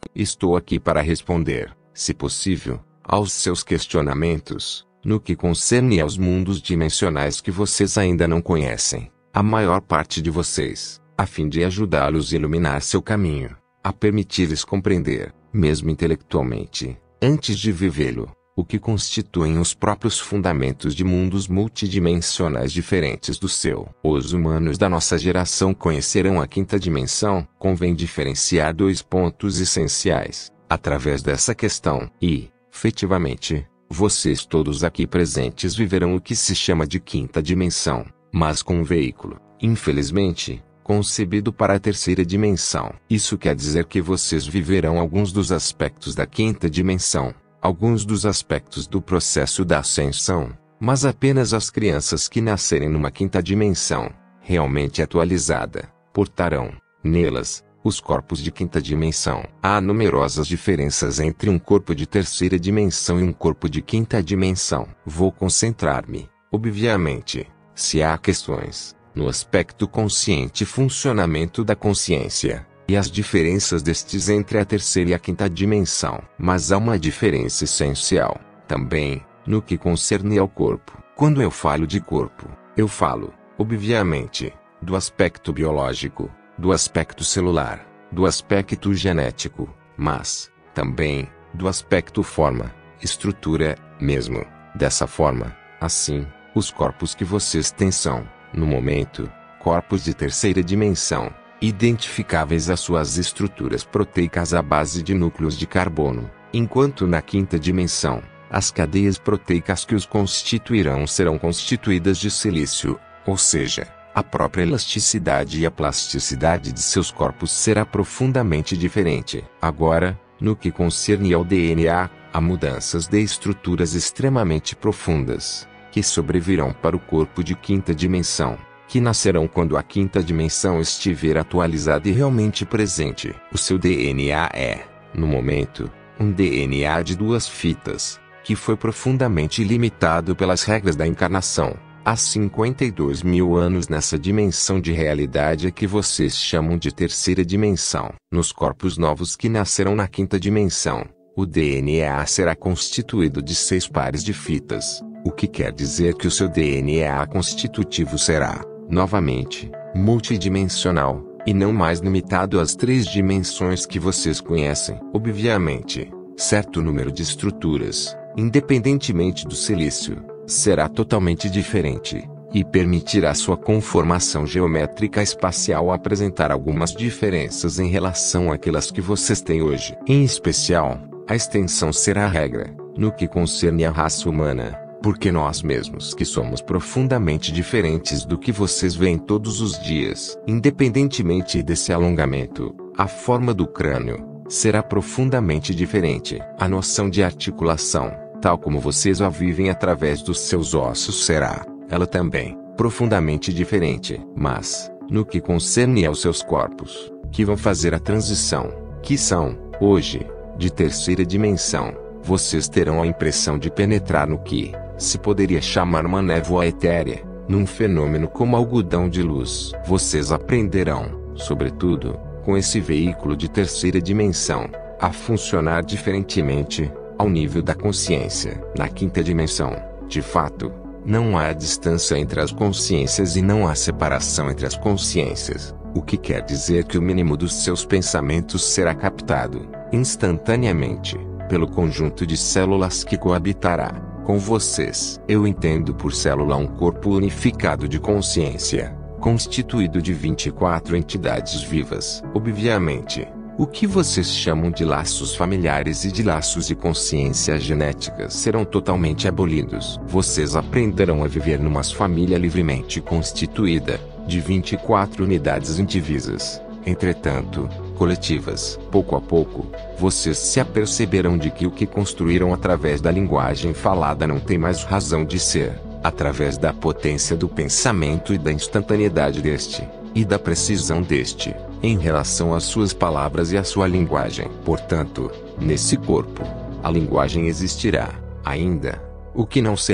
Estou aqui para responder, se possível, aos seus questionamentos, no que concerne aos mundos dimensionais que vocês ainda não conhecem, a maior parte de vocês, a fim de ajudá-los a iluminar seu caminho, a permitir-lhes compreender, mesmo intelectualmente, antes de vivê-lo, o que constituem os próprios fundamentos de mundos multidimensionais diferentes do seu. Os humanos da nossa geração conhecerão a quinta dimensão. Convém diferenciar dois pontos essenciais, através dessa questão, e, efetivamente, vocês todos aqui presentes viverão o que se chama de quinta dimensão, mas com um veículo, infelizmente, concebido para a terceira dimensão. Isso quer dizer que vocês viverão alguns dos aspectos da quinta dimensão, alguns dos aspectos do processo da ascensão, mas apenas as crianças que nascerem numa quinta dimensão, realmente atualizada, portarão, nelas, os corpos de quinta dimensão. Há numerosas diferenças entre um corpo de terceira dimensão e um corpo de quinta dimensão. Vou concentrar-me, obviamente, se há questões, no aspecto consciente e funcionamento da consciência, e as diferenças destes entre a terceira e a quinta dimensão. Mas há uma diferença essencial, também, no que concerne ao corpo. Quando eu falo de corpo, eu falo, obviamente, do aspecto biológico, do aspecto celular, do aspecto genético, mas, também, do aspecto forma, estrutura, mesmo. Dessa forma, assim, os corpos que vocês têm são, no momento, corpos de terceira dimensão, identificáveis às suas estruturas proteicas à base de núcleos de carbono, enquanto na quinta dimensão, as cadeias proteicas que os constituirão serão constituídas de silício, ou seja, a própria elasticidade e a plasticidade de seus corpos será profundamente diferente. Agora, no que concerne ao DNA, há mudanças de estruturas extremamente profundas, que sobrevirão para o corpo de quinta dimensão, que nascerão quando a quinta dimensão estiver atualizada e realmente presente. O seu DNA é, no momento, um DNA de duas fitas, que foi profundamente limitado pelas regras da encarnação. Há 52 mil anos nessa dimensão de realidade que vocês chamam de terceira dimensão. Nos corpos novos que nascerão na quinta dimensão, o DNA será constituído de 6 pares de fitas, o que quer dizer que o seu DNA constitutivo será, novamente, multidimensional, e não mais limitado às 3 dimensões que vocês conhecem. Obviamente, certo número de estruturas, independentemente do silício, será totalmente diferente, e permitirá sua conformação geométrica espacial apresentar algumas diferenças em relação àquelas que vocês têm hoje. Em especial, a extensão será a regra, no que concerne à raça humana, porque nós mesmos que somos profundamente diferentes do que vocês veem todos os dias. Independentemente desse alongamento, a forma do crânio será profundamente diferente. A noção de articulação, tal como vocês a vivem através dos seus ossos, será, ela também, profundamente diferente. Mas, no que concerne aos seus corpos, que vão fazer a transição, que são, hoje, de terceira dimensão, vocês terão a impressão de penetrar no que se poderia chamar uma névoa etérea, num fenômeno como algodão de luz. Vocês aprenderão, sobretudo, com esse veículo de terceira dimensão, a funcionar diferentemente, ao nível da consciência. Na quinta dimensão, de fato, não há distância entre as consciências e não há separação entre as consciências, o que quer dizer que o mínimo dos seus pensamentos será captado, instantaneamente, pelo conjunto de células que coabitará com vocês. Eu entendo por célula um corpo unificado de consciência, constituído de 24 entidades vivas. Obviamente, o que vocês chamam de laços familiares e de laços de consciência genética serão totalmente abolidos. Vocês aprenderão a viver numa família livremente constituída, de 24 unidades indivisas, entretanto, coletivas. Pouco a pouco, vocês se aperceberão de que o que construíram através da linguagem falada não tem mais razão de ser, através da potência do pensamento e da instantaneidade deste, e da precisão deste, em relação às suas palavras e à sua linguagem. Portanto, nesse corpo, a linguagem existirá, ainda. O que não será,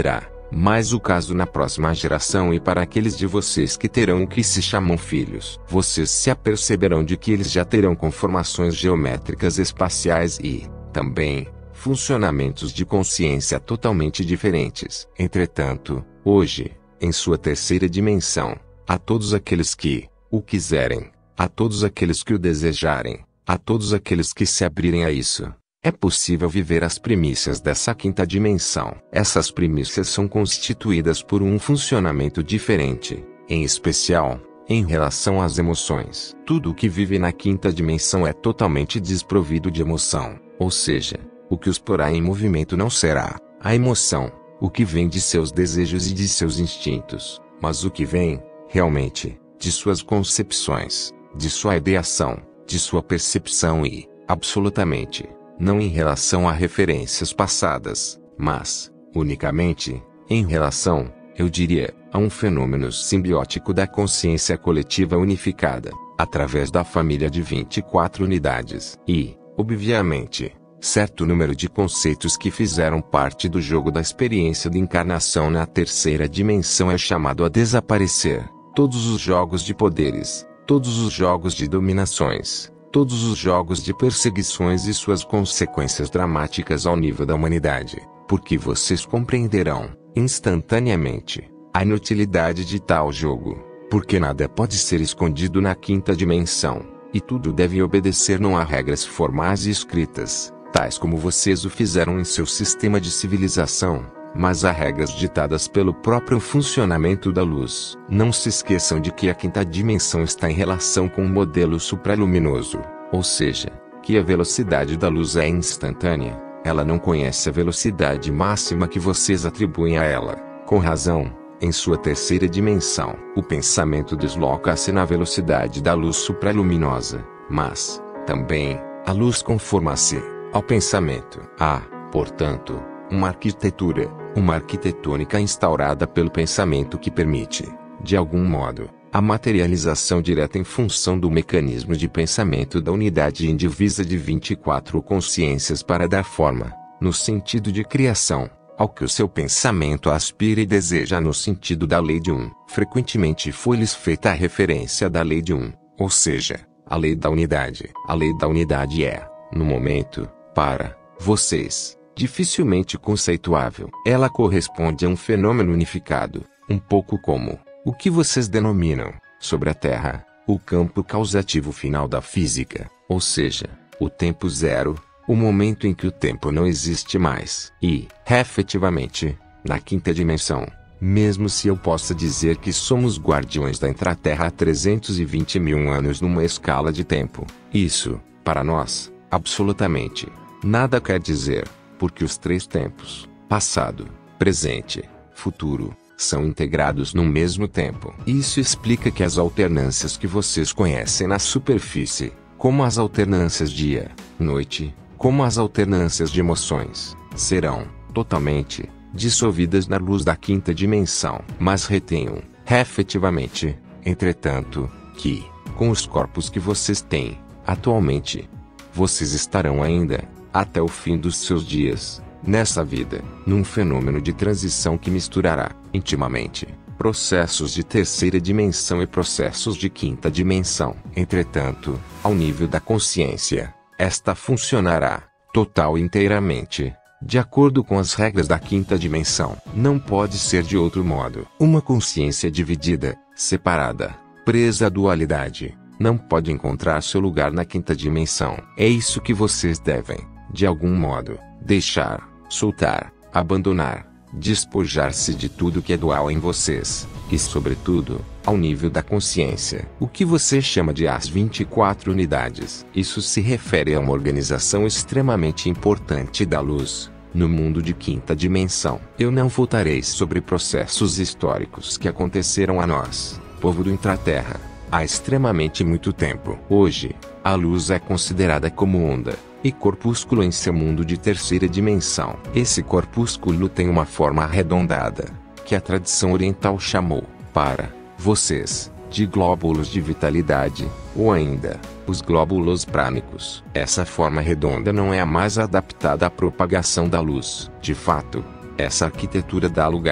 Mas o caso na próxima geração e para aqueles de vocês que terão o que se chamam filhos, vocês se aperceberão de que eles já terão conformações geométricas espaciais e, também, funcionamentos de consciência totalmente diferentes. Entretanto, hoje, em sua terceira dimensão, a todos aqueles que o quiserem, a todos aqueles que o desejarem, a todos aqueles que se abrirem a isso, é possível viver as primícias dessa quinta dimensão. Essas primícias são constituídas por um funcionamento diferente, em especial, em relação às emoções. Tudo o que vive na quinta dimensão é totalmente desprovido de emoção, ou seja, o que os porá em movimento não será a emoção, o que vem de seus desejos e de seus instintos, mas o que vem, realmente, de suas concepções, de sua ideação, de sua percepção e, absolutamente, não em relação a referências passadas, mas, unicamente, em relação, eu diria, a um fenômeno simbiótico da consciência coletiva unificada, através da família de 24 unidades. E, obviamente, certo número de conceitos que fizeram parte do jogo da experiência de encarnação na terceira dimensão é chamado a desaparecer. Todos os jogos de poderes, todos os jogos de dominações, todos os jogos de perseguições e suas consequências dramáticas ao nível da humanidade, porque vocês compreenderão, instantaneamente, a inutilidade de tal jogo, porque nada pode ser escondido na quinta dimensão, e tudo deve obedecer não a regras formais e escritas, tais como vocês o fizeram em seu sistema de civilização, mas a regras ditadas pelo próprio funcionamento da luz. Não se esqueçam de que a quinta dimensão está em relação com o modelo supraluminoso, ou seja, que a velocidade da luz é instantânea, ela não conhece a velocidade máxima que vocês atribuem a ela. Com razão, em sua terceira dimensão, o pensamento desloca-se na velocidade da luz supraluminosa, mas, também, a luz conforma-se ao pensamento. Há, portanto, uma arquitetônica instaurada pelo pensamento que permite, de algum modo, a materialização direta em função do mecanismo de pensamento da unidade indivisa de 24 consciências para dar forma, no sentido de criação, ao que o seu pensamento aspira e deseja no sentido da lei de um. Frequentemente foi-lhes feita a referência da lei de um, ou seja, a lei da unidade. A lei da unidade é, no momento, para vocês, dificilmente conceituável. Ela corresponde a um fenômeno unificado, um pouco como o que vocês denominam, sobre a Terra, o campo causativo final da física, ou seja, o tempo zero, o momento em que o tempo não existe mais. E, efetivamente, na quinta dimensão, mesmo se eu possa dizer que somos guardiões da intraterra há 320 mil anos numa escala de tempo, isso, para nós, absolutamente, nada quer dizer, porque os três tempos, passado, presente, futuro, são integrados no mesmo tempo. Isso explica que as alternâncias que vocês conhecem na superfície, como as alternâncias dia, noite, como as alternâncias de emoções, serão, totalmente, dissolvidas na luz da quinta dimensão. Mas retenham, efetivamente, entretanto, que, com os corpos que vocês têm, atualmente, vocês estarão ainda, até o fim dos seus dias, nessa vida, num fenômeno de transição que misturará, intimamente, processos de terceira dimensão e processos de quinta dimensão. Entretanto, ao nível da consciência, esta funcionará, total e inteiramente, de acordo com as regras da quinta dimensão. Não pode ser de outro modo. Uma consciência dividida, separada, presa à dualidade, não pode encontrar seu lugar na quinta dimensão. É isso que vocês devem, de algum modo, deixar, soltar, abandonar, despojar-se de tudo que é dual em vocês, e sobretudo, ao nível da consciência, o que você chama de as 24 unidades. Isso se refere a uma organização extremamente importante da luz, no mundo de quinta dimensão. Eu não voltarei sobre processos históricos que aconteceram a nós, povo do intraterra, há extremamente muito tempo. Hoje, a luz é considerada como onda e corpúsculo em seu mundo de terceira dimensão. Esse corpúsculo tem uma forma arredondada, que a tradição oriental chamou, para vocês, de glóbulos de vitalidade, ou ainda, os glóbulos prânicos. Essa forma redonda não é a mais adaptada à propagação da luz. De fato, essa arquitetura dá lugar,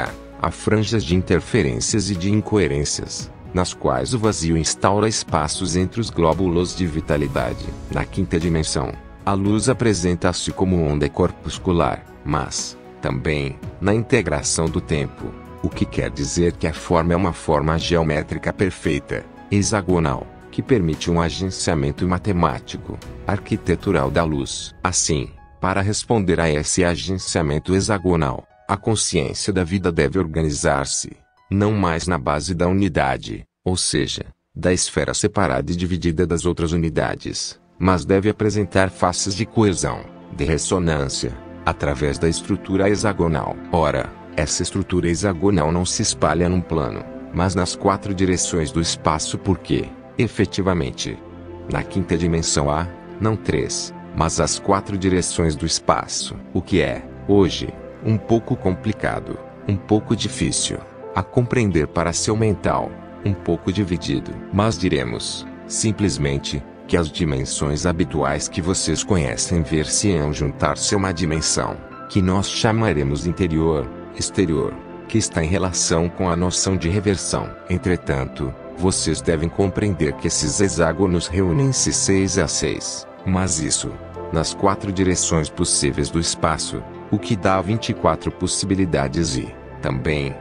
há franjas de interferências e de incoerências, nas quais o vazio instaura espaços entre os glóbulos de vitalidade. Na quinta dimensão, a luz apresenta-se como onda corpuscular, mas, também, na integração do tempo, o que quer dizer que a forma é uma forma geométrica perfeita, hexagonal, que permite um agenciamento matemático, arquitetural da luz. Assim, para responder a esse agenciamento hexagonal, a consciência da vida deve organizar-se, não mais na base da unidade, ou seja, da esfera separada e dividida das outras unidades, mas deve apresentar faces de coesão, de ressonância, através da estrutura hexagonal. Ora, essa estrutura hexagonal não se espalha num plano, mas nas 4 direções do espaço porque, efetivamente, na quinta dimensão há, não 3, mas as 4 direções do espaço. O que é, hoje, um pouco complicado, um pouco difícil a compreender para seu mental, um pouco dividido. Mas diremos, simplesmente, que as dimensões habituais que vocês conhecem ver-se-ão juntar-se a uma dimensão, que nós chamaremos interior, exterior, que está em relação com a noção de reversão. Entretanto, vocês devem compreender que esses hexágonos reúnem-se 6 a 6, mas isso, nas 4 direções possíveis do espaço, o que dá 24 possibilidades e, também,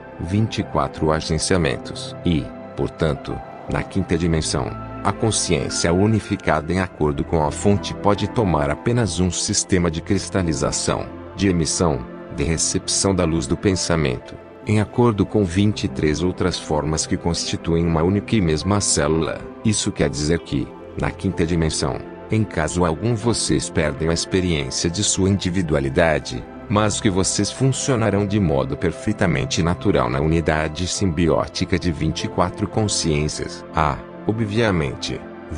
24 agenciamentos. E, portanto, na quinta dimensão, a consciência unificada em acordo com a fonte pode tomar apenas um sistema de cristalização, de emissão, de recepção da luz do pensamento, em acordo com 23 outras formas que constituem uma única e mesma célula. Isso quer dizer que, na quinta dimensão, em caso algum vocês perdem a experiência de sua individualidade, mas que vocês funcionarão de modo perfeitamente natural na unidade simbiótica de 24 consciências. Há, obviamente,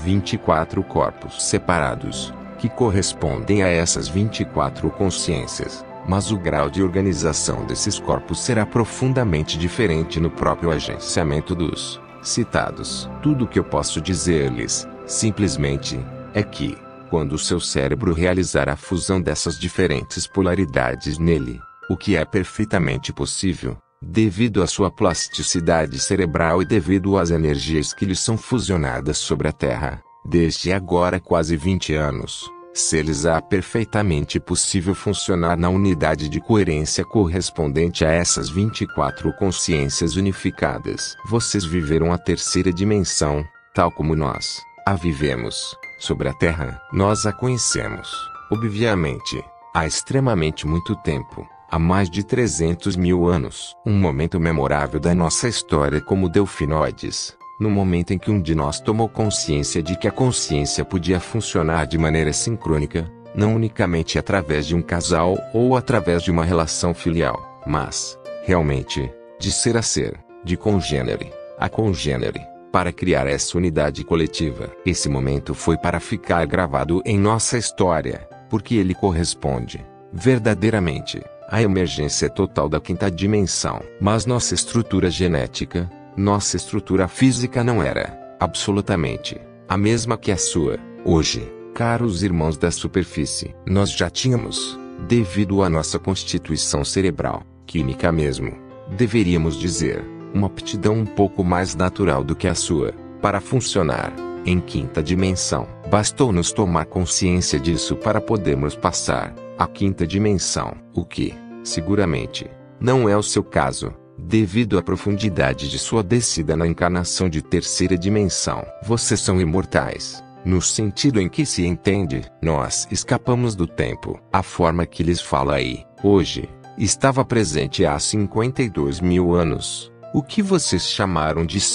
24 corpos separados, que correspondem a essas 24 consciências, mas o grau de organização desses corpos será profundamente diferente no próprio agenciamento dos citados. Tudo o que eu posso dizer-lhes, simplesmente, é que, quando o seu cérebro realizar a fusão dessas diferentes polaridades nele, o que é perfeitamente possível, devido à sua plasticidade cerebral e devido às energias que lhe são fusionadas sobre a Terra, desde agora quase 20 anos, ser-lhes-á perfeitamente possível funcionar na unidade de coerência correspondente a essas 24 consciências unificadas. Vocês viveram a terceira dimensão, tal como nós a vivemos, sobre a Terra. Nós a conhecemos, obviamente, há extremamente muito tempo, há mais de 300 mil anos. Um momento memorável da nossa história como delfinoides, no momento em que um de nós tomou consciência de que a consciência podia funcionar de maneira sincrônica, não unicamente através de um casal ou através de uma relação filial, mas, realmente, de ser a ser, de congênere a congênere, para criar essa unidade coletiva. Esse momento foi para ficar gravado em nossa história, porque ele corresponde, verdadeiramente, à emergência total da quinta dimensão. Mas nossa estrutura genética, nossa estrutura física não era, absolutamente, a mesma que a sua. Hoje, caros irmãos da superfície, nós já tínhamos, devido à nossa constituição cerebral, química mesmo, deveríamos dizer, uma aptidão um pouco mais natural do que a sua, para funcionar, em quinta dimensão. Bastou-nos tomar consciência disso para podermos passar, à quinta dimensão, o que, seguramente, não é o seu caso, devido à profundidade de sua descida na encarnação de terceira dimensão. Vocês são imortais, no sentido em que se entende, nós escapamos do tempo. A forma que lhes fala aí, hoje, estava presente há 52 mil anos. O que vocês chamaram de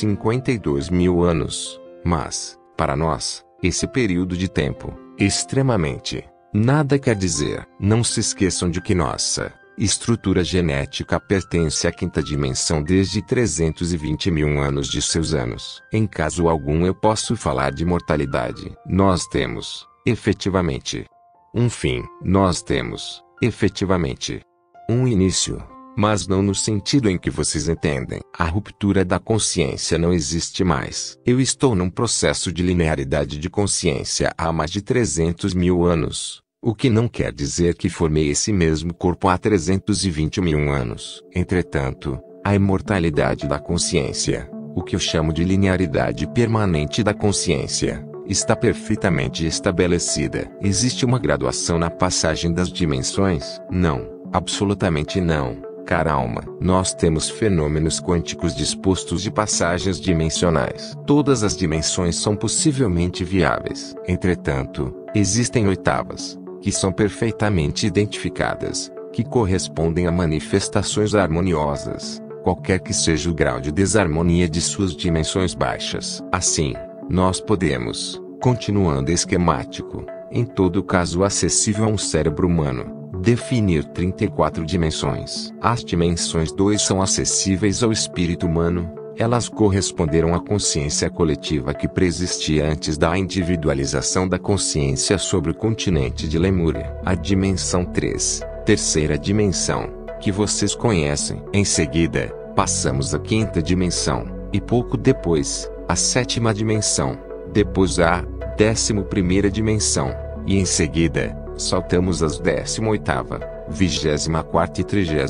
52 mil anos, mas, para nós, esse período de tempo, extremamente, nada quer dizer. Não se esqueçam de que nossa estrutura genética pertence à quinta dimensão desde 320 mil anos de seus anos. Em caso algum eu posso falar de mortalidade. Nós temos, efetivamente, um fim. Nós temos, efetivamente, um início. Mas não no sentido em que vocês entendem. A ruptura da consciência não existe mais. Eu estou num processo de linearidade de consciência há mais de 300 mil anos, o que não quer dizer que formei esse mesmo corpo há 320 mil anos. Entretanto, A imortalidade da consciência, o que eu chamo de linearidade permanente da consciência, está perfeitamente estabelecida. Existe uma graduação na passagem das dimensões? Não, absolutamente não, cara alma. Nós temos fenômenos quânticos dispostos de passagens dimensionais. Todas as dimensões são possivelmente viáveis. Entretanto, existem oitavas, que são perfeitamente identificadas, que correspondem a manifestações harmoniosas, qualquer que seja o grau de desarmonia de suas dimensões baixas. Assim, nós podemos, continuando esquemático, em todo caso acessível a um cérebro humano, definir 34 dimensões. As dimensões 2 são acessíveis ao espírito humano, elas corresponderam à consciência coletiva que preexistia antes da individualização da consciência sobre o continente de Lemúria. A dimensão 3, terceira dimensão, que vocês conhecem. Em seguida, passamos à quinta dimensão, e pouco depois, a sétima dimensão, depois a 11ª dimensão, e em seguida, saltamos as 18ª, 24ª e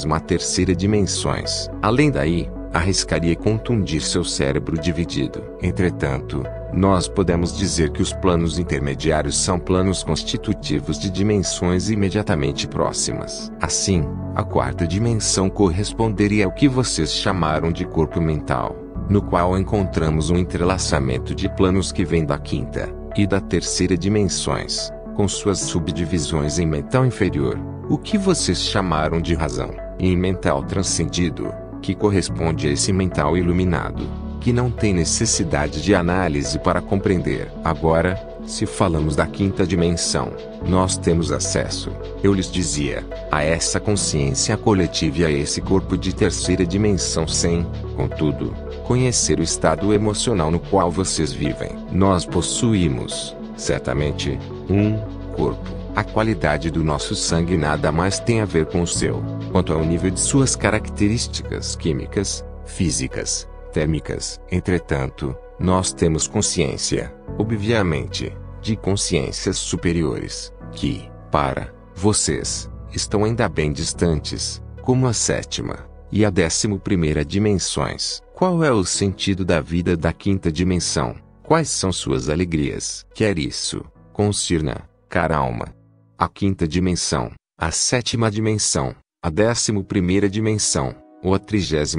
33ª dimensões. Além daí, arriscaria contundir seu cérebro dividido. Entretanto, nós podemos dizer que os planos intermediários são planos constitutivos de dimensões imediatamente próximas. Assim, a quarta dimensão corresponderia ao que vocês chamaram de corpo mental, no qual encontramos um entrelaçamento de planos que vem da quinta e da terceira dimensões, com suas subdivisões em mental inferior, o que vocês chamaram de razão, e em mental transcendido, que corresponde a esse mental iluminado, que não tem necessidade de análise para compreender. Agora, se falamos da quinta dimensão, nós temos acesso, eu lhes dizia, a essa consciência coletiva e a esse corpo de terceira dimensão sem, contudo, conhecer o estado emocional no qual vocês vivem. Nós possuímos, certamente, um corpo. A qualidade do nosso sangue nada mais tem a ver com o seu, quanto ao nível de suas características químicas, físicas, térmicas. Entretanto, nós temos consciência, obviamente, de consciências superiores, que, para vocês, estão ainda bem distantes, como a sétima e a 11ª dimensões. Qual é o sentido da vida da quinta dimensão? Quais são suas alegrias? Quer isso concirna, cara alma, a quinta dimensão, a sétima dimensão, a 11ª dimensão, ou a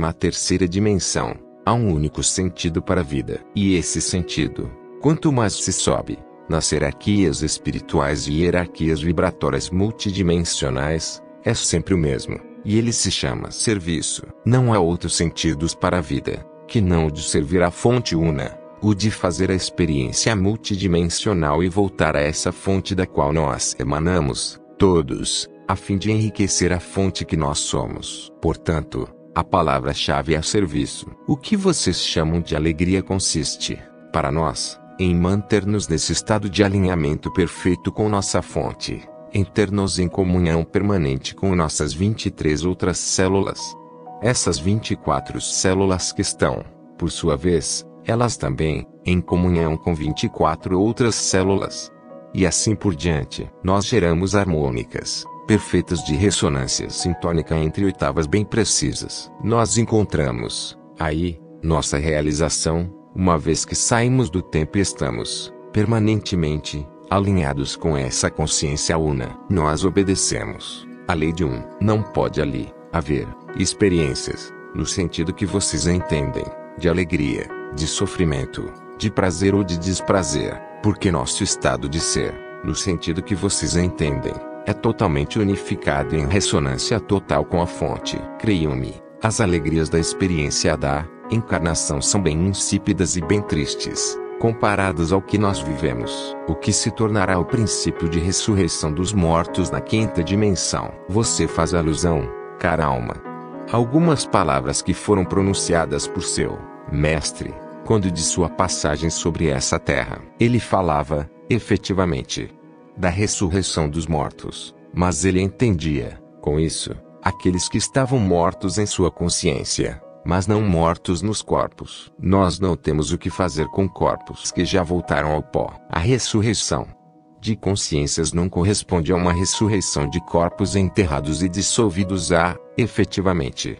33ª dimensão, há um único sentido para a vida. E esse sentido, quanto mais se sobe, nas hierarquias espirituais e hierarquias vibratórias multidimensionais, é sempre o mesmo, e ele se chama serviço. Não há outros sentidos para a vida, que não o de servir à fonte una, o de fazer a experiência multidimensional e voltar a essa fonte da qual nós emanamos, todos, a fim de enriquecer a fonte que nós somos. Portanto, a palavra-chave é serviço. O que vocês chamam de alegria consiste, para nós, em manter-nos nesse estado de alinhamento perfeito com nossa fonte, em ter-nos em comunhão permanente com nossas 23 outras células. Essas 24 células que estão, por sua vez, elas também, em comunhão com 24 outras células. E assim por diante. Nós geramos harmônicas, perfeitas de ressonância sintônica entre oitavas bem precisas. Nós encontramos, aí, nossa realização, uma vez que saímos do tempo e estamos, permanentemente, alinhados com essa consciência una. Nós obedecemos a lei de um. Não pode ali haver experiências, no sentido que vocês entendem, de alegria, de sofrimento, de prazer ou de desprazer, porque nosso estado de ser, no sentido que vocês entendem, é totalmente unificado em ressonância total com a fonte. Creiam-me, as alegrias da experiência da encarnação são bem insípidas e bem tristes, comparadas ao que nós vivemos, o que se tornará o princípio de ressurreição dos mortos na quinta dimensão. Você faz alusão, cara alma, a algumas palavras que foram pronunciadas por seu mestre, quando de sua passagem sobre essa terra. Ele falava, efetivamente, da ressurreição dos mortos, mas ele entendia, com isso, aqueles que estavam mortos em sua consciência, mas não mortos nos corpos. Nós não temos o que fazer com corpos que já voltaram ao pó. A ressurreição de consciências não corresponde a uma ressurreição de corpos enterrados e dissolvidos efetivamente.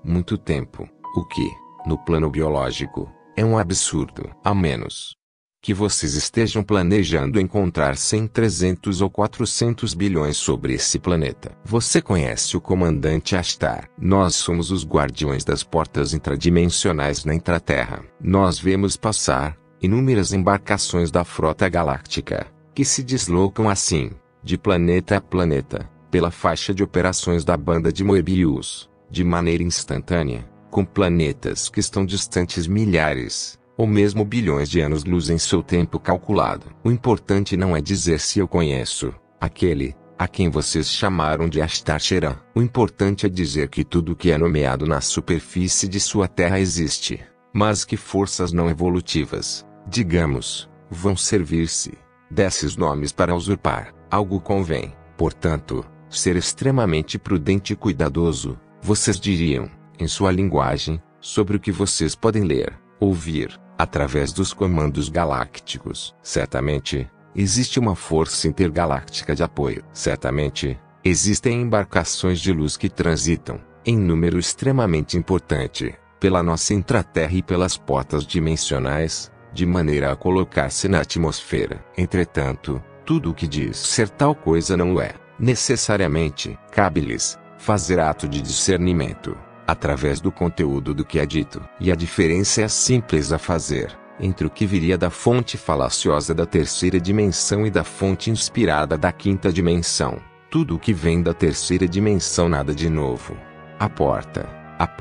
muito tempo, o que, no plano biológico, é um absurdo. A menos que vocês estejam planejando encontrar 100, 300 ou 400 bilhões sobre esse planeta. Você conhece o comandante Ashtar. Nós somos os guardiões das portas intradimensionais na intraterra. Nós vemos passar inúmeras embarcações da frota galáctica, que se deslocam assim, de planeta a planeta, pela faixa de operações da banda de Moebius, de maneira instantânea, com planetas que estão distantes milhares, ou mesmo bilhões de anos-luz em seu tempo calculado. O importante não é dizer se eu conheço aquele a quem vocês chamaram de Ashtar Sheran. O importante é dizer que tudo que é nomeado na superfície de sua terra existe, mas que forças não evolutivas, digamos, vão servir-se desses nomes para usurpar algo convém, portanto, ser extremamente prudente e cuidadoso. Vocês diriam, em sua linguagem, sobre o que vocês podem ler, ouvir, através dos comandos galácticos. Certamente, existe uma força intergaláctica de apoio. Certamente, existem embarcações de luz que transitam, em número extremamente importante, pela nossa intraterra e pelas portas dimensionais, de maneira a colocar-se na atmosfera. Entretanto, tudo o que diz ser tal coisa não é, necessariamente, cabe-lhes fazer ato de discernimento, através do conteúdo do que é dito. E a diferença é simples a fazer, entre o que viria da fonte falaciosa da terceira dimensão e da fonte inspirada da quinta dimensão. Tudo o que vem da terceira dimensão nada de novo. A porta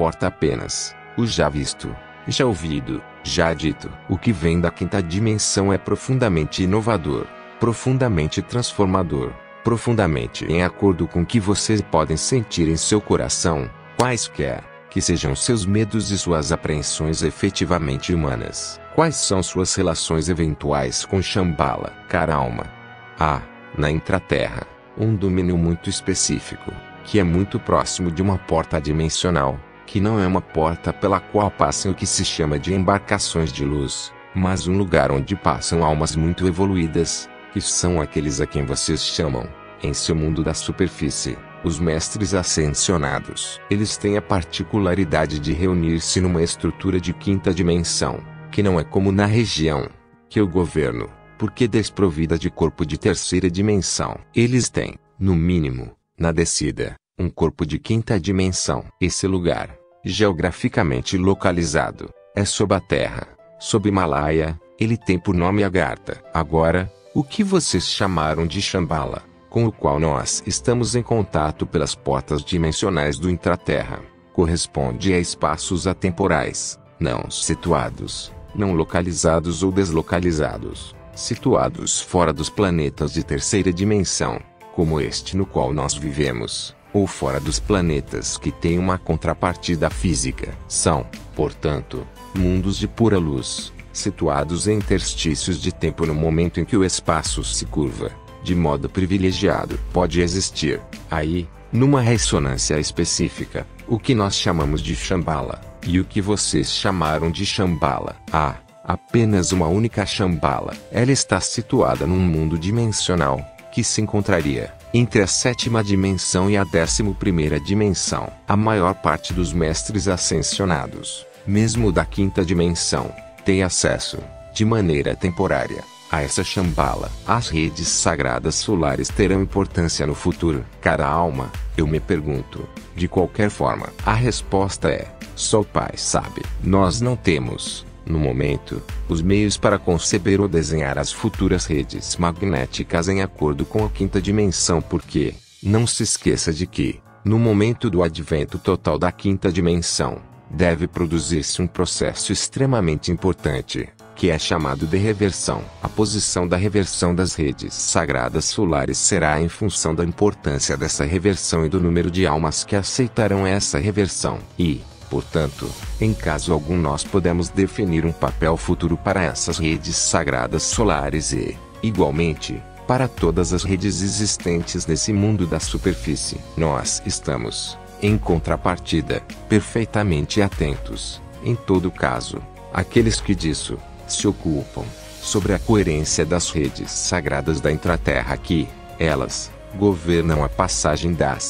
apenas, o já visto, já ouvido, já dito. O que vem da quinta dimensão é profundamente inovador, profundamente transformador, profundamente em acordo com o que vocês podem sentir em seu coração, quaisquer que sejam seus medos e suas apreensões efetivamente humanas. Quais são suas relações eventuais com Shambhala? Cara alma. Há, na intraterra, um domínio muito específico, que é muito próximo de uma porta dimensional, que não é uma porta pela qual passam o que se chama de embarcações de luz, mas um lugar onde passam almas muito evoluídas, que são aqueles a quem vocês chamam, em seu mundo da superfície, os mestres ascensionados. Eles têm a particularidade de reunir-se numa estrutura de quinta dimensão, que não é como na região que eu governo, porque desprovida de corpo de terceira dimensão. Eles têm, no mínimo, na descida, um corpo de quinta dimensão. Esse lugar, geograficamente localizado, é sob a terra, sob Himalaia. Ele tem por nome Agartha. Agora, o que vocês chamaram de Shambhala, com o qual nós estamos em contato pelas portas dimensionais do intraterra, corresponde a espaços atemporais, não situados, não localizados ou deslocalizados, situados fora dos planetas de terceira dimensão, como este no qual nós vivemos, ou fora dos planetas que têm uma contrapartida física. São, portanto, mundos de pura luz, situados em interstícios de tempo no momento em que o espaço se curva, de modo privilegiado. Pode existir, aí, numa ressonância específica, o que nós chamamos de Shambhala, e o que vocês chamaram de Shambhala. Há apenas uma única Shambhala. Ela está situada num mundo dimensional, que se encontraria entre a sétima dimensão e a 11ª dimensão. A maior parte dos mestres ascensionados, mesmo da quinta dimensão, tem acesso, de maneira temporária, a essa Shambhala. As redes sagradas solares terão importância no futuro. Cara alma, eu me pergunto, de qualquer forma, a resposta é, só o Pai sabe. Nós não temos, no momento, os meios para conceber ou desenhar as futuras redes magnéticas em acordo com a quinta dimensão porque, não se esqueça de que, no momento do advento total da quinta dimensão, deve produzir-se um processo extremamente importante, que é chamado de reversão. A posição da reversão das redes sagradas solares será em função da importância dessa reversão e do número de almas que aceitarão essa reversão. E, portanto, em caso algum nós podemos definir um papel futuro para essas redes sagradas solares e, igualmente, para todas as redes existentes nesse mundo da superfície. Nós estamos, em contrapartida, perfeitamente atentos, em todo caso, àqueles que disso se ocupam, sobre a coerência das redes sagradas da intraterra que, elas, governam a passagem das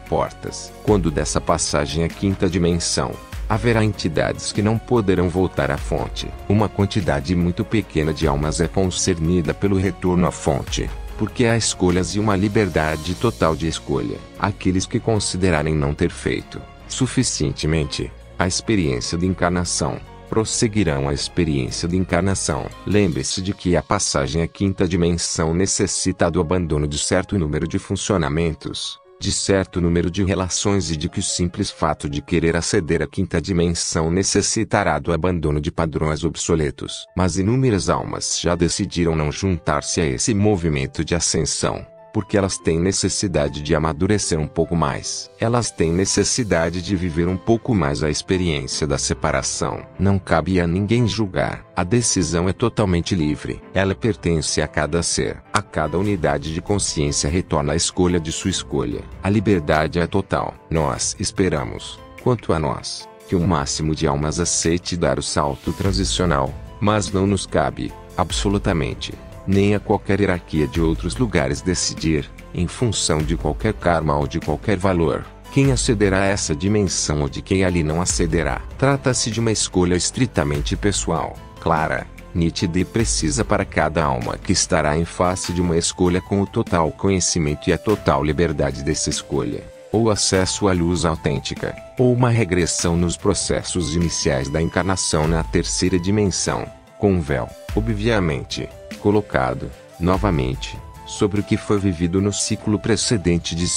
portas. Quando dessa passagem à quinta dimensão, haverá entidades que não poderão voltar à fonte. Uma quantidade muito pequena de almas é concernida pelo retorno à fonte, porque há escolhas e uma liberdade total de escolha. Aqueles que considerarem não ter feito suficientemente a experiência de encarnação, prosseguirão a experiência de encarnação. Lembre-se de que a passagem à quinta dimensão necessita do abandono de certo número de funcionamentos, de certo número de relações, e de que o simples fato de querer aceder à quinta dimensão necessitará do abandono de padrões obsoletos. Mas inúmeras almas já decidiram não juntar-se a esse movimento de ascensão, porque elas têm necessidade de amadurecer um pouco mais. Elas têm necessidade de viver um pouco mais a experiência da separação. Não cabe a ninguém julgar. A decisão é totalmente livre. Ela pertence a cada ser. A cada unidade de consciência retorna a escolha de sua escolha. A liberdade é total. Nós esperamos, quanto a nós, que o máximo de almas aceite dar o salto transicional, mas não nos cabe, absolutamente, nem a qualquer hierarquia de outros lugares decidir, em função de qualquer karma ou de qualquer valor, quem acederá a essa dimensão ou de quem ali não acederá. Trata-se de uma escolha estritamente pessoal, clara, nítida e precisa para cada alma que estará em face de uma escolha com o total conhecimento e a total liberdade dessa escolha, ou acesso à luz autêntica, ou uma regressão nos processos iniciais da encarnação na terceira dimensão, com um véu, obviamente, colocado, novamente, sobre o que foi vivido no ciclo precedente de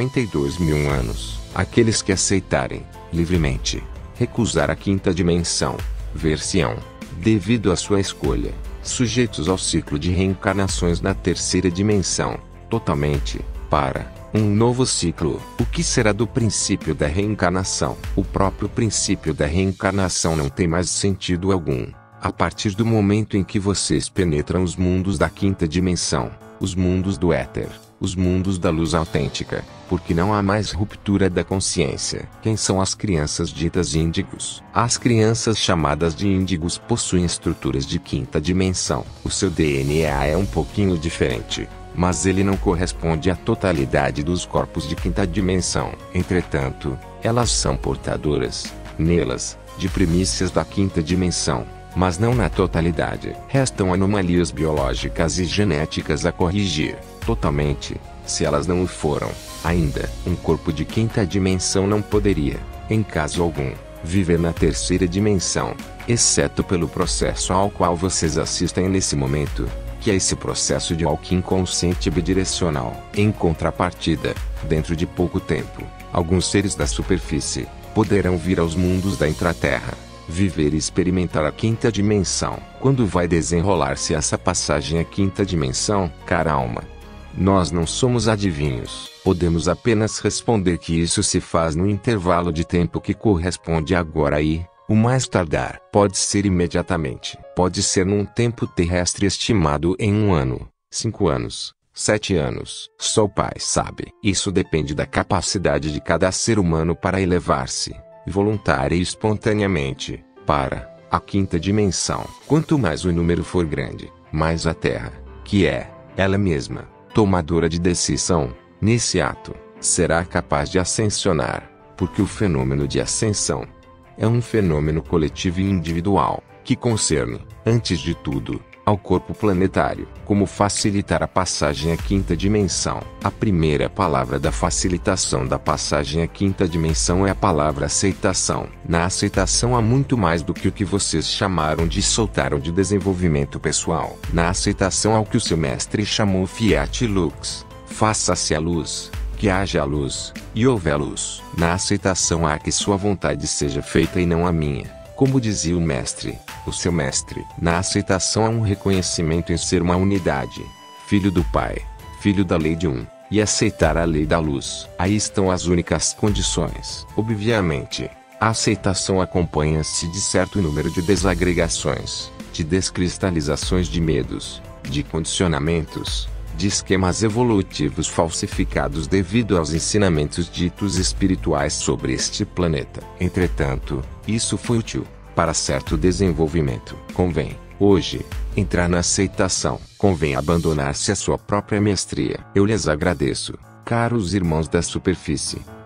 52 mil anos. Aqueles que aceitarem, livremente, recusar a quinta dimensão, ver-se-ão, devido à sua escolha, sujeitos ao ciclo de reencarnações na terceira dimensão, totalmente, para um novo ciclo. O que será do princípio da reencarnação? O próprio princípio da reencarnação não tem mais sentido algum. A partir do momento em que vocês penetram os mundos da quinta dimensão, os mundos do éter, os mundos da luz autêntica, porque não há mais ruptura da consciência. Quem são as crianças ditas índigos? As crianças chamadas de índigos possuem estruturas de quinta dimensão. O seu DNA é um pouquinho diferente, mas ele não corresponde à totalidade dos corpos de quinta dimensão. Entretanto, elas são portadoras, nelas, de primícias da quinta dimensão, mas não na totalidade. Restam anomalias biológicas e genéticas a corrigir, totalmente, se elas não o foram. Ainda, um corpo de quinta dimensão não poderia, em caso algum, viver na terceira dimensão, exceto pelo processo ao qual vocês assistem nesse momento, que é esse processo de walk inconsciente bidirecional. Em contrapartida, dentro de pouco tempo, alguns seres da superfície poderão vir aos mundos da intraterra, viver e experimentar a quinta dimensão. Quando vai desenrolar-se essa passagem à quinta dimensão, cara alma? Nós não somos adivinhos. Podemos apenas responder que isso se faz no intervalo de tempo que corresponde agora e, o mais tardar, pode ser imediatamente. Pode ser num tempo terrestre estimado em 1 ano, 5 anos, 7 anos. Só o Pai sabe. Isso depende da capacidade de cada ser humano para elevar-se, voluntária e espontaneamente, para a quinta dimensão. Quanto mais o número for grande, mais a Terra, que é, ela mesma, tomadora de decisão, nesse ato, será capaz de ascensionar, porque o fenômeno de ascensão é um fenômeno coletivo e individual, que concerne, antes de tudo, ao corpo planetário. Como facilitar a passagem à quinta dimensão? A primeira palavra da facilitação da passagem à quinta dimensão é a palavra aceitação. Na aceitação há muito mais do que o que vocês chamaram de soltar ou de desenvolvimento pessoal. Na aceitação há o que o seu mestre chamou Fiat Lux, faça-se a luz, que haja a luz, e houve a luz. Na aceitação há que sua vontade seja feita e não a minha, como dizia o mestre, o seu mestre. Na aceitação há um reconhecimento em ser uma unidade, filho do Pai, filho da lei de um, e aceitar a lei da luz. Aí estão as únicas condições. Obviamente, a aceitação acompanha-se de certo número de desagregações, de descristalizações de medos, de condicionamentos, de esquemas evolutivos falsificados devido aos ensinamentos ditos espirituais sobre este planeta. Entretanto, isso foi útil para certo desenvolvimento. Convém, hoje, entrar na aceitação. Convém abandonar-se à sua própria mestria. Eu lhes agradeço, caros irmãos da superfície,